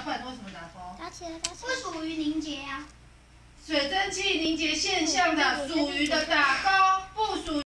不然为什么打勾？ 打起来，打起不属于凝结啊。 水蒸气凝结现象的属于的打勾。